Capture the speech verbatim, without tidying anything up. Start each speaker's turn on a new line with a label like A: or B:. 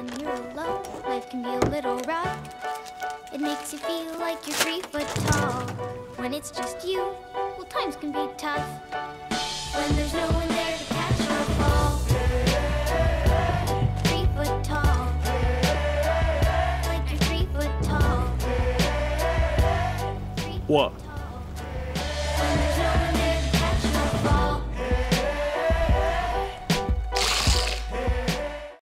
A: when you're alone, life can be a little rough. It makes you feel like you're three foot tall. When it's just you, well, times can be tough. When there's no one there to catch or fall. Three foot tall. Like you're three foot tall. Three foot
B: What?
A: tall.